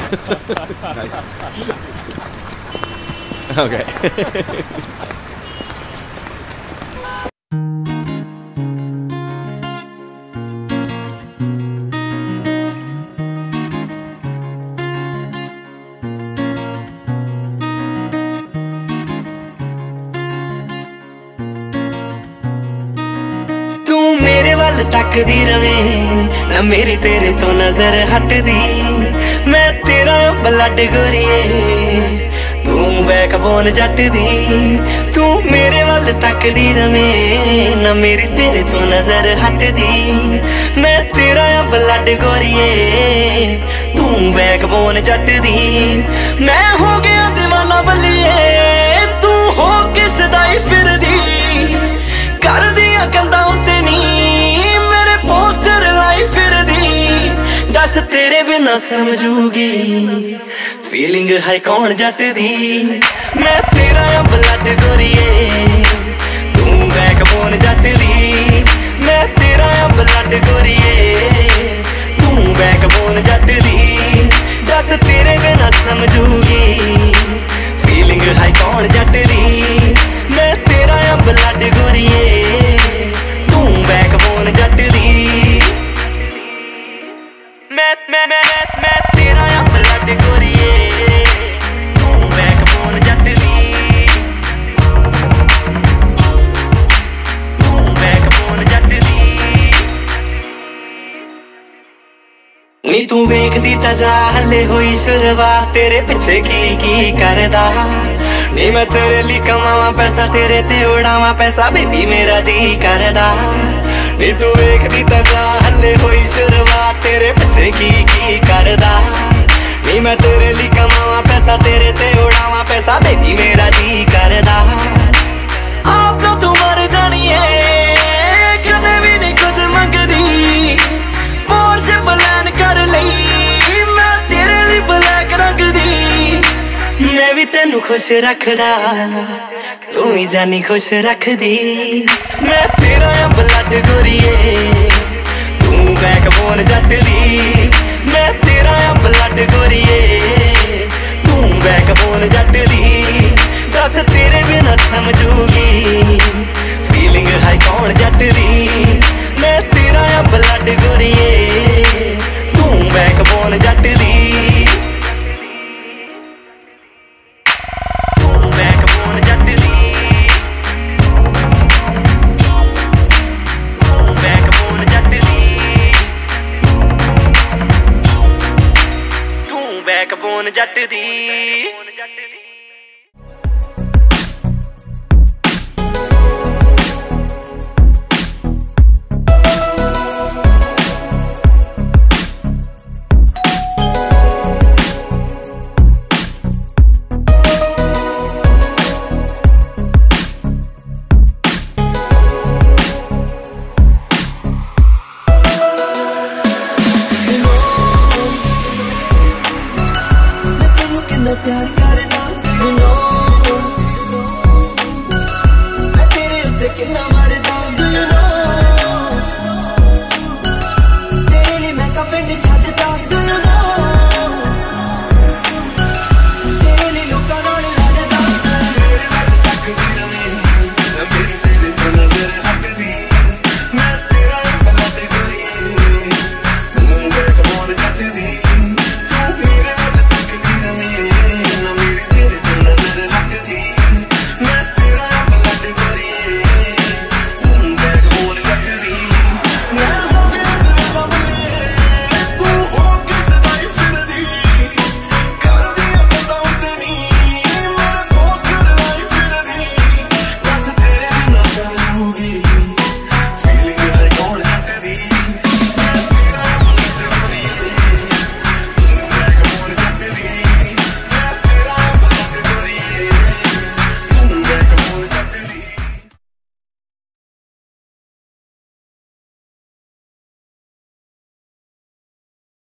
Nice. Okay. मेरे वाल तकदी रवे ना मेरी तेरे तो नजर हटदी। मैं तेरा ब्लड गोरिए तू बैकबोन जट दी। तू मेरे वाल तकदी रवे ना मेरी तेरे तो नजर हटदी। मैं तेरा ब्लड गोरिए तू बैकबोन जट दी। मैं हो गया दीवाना बलिए तू हो किस दाई फिर दी। कर दिया कंधा उत्ते नी मेरे पोस्टर लाई फिर दी। दस तेरे बिना समझूगी फीलिंग है कौन जट दी। मैं तेरा ब्लड गोरिए तू बैकबोन जट दी। मैं तेरा ब्लड गोरिए तू बैकबोन जट दी। दस तेरे बिना समझूगी फीलिंग है कौन जट दी। मैं तेरा ब्लड गोरिए तू बैकबोन जट दी। मैं तेरा ब्लड गोरिए तू बैकबोन जट दी। तू बैकबोन जट दी। नी तू वेखदी ता जा हले होई शुरुआत तेरे पिछे की करदा। नी मैं तेरे लिए कमावा पैसा तेरे ते उड़ावा पैसा बेबी मेरा जी करदा। नी तू वेखदी ता जा हले होई शुरुआत तेरे पिछे की करदा। नी मैं तेरे लिए कमावा पैसा तेरे ते उड़ावा पैसा बेबी मेरा जी करदा। आप तो तू मर जानी है कदे भी नहीं कुछ मंगदी। मोर से प्लान कर लई मैं तेरे लिए ब्लैक रंग दी। मैं भी तेनू खुश रखदा तू ही जानी खुश रख दी। मैं तेरा ब्लड गोरिए तू बैकबोन जट दी। मैं तेरा ब्लड गोरिए तू बैकबोन जट दी। दस तेरे बिना समझूगी फीलिंग है कौन जट दी। मैं तेरा ब्लड गोरिए तू बैकबोन जट दी। बैकबोन जट दी।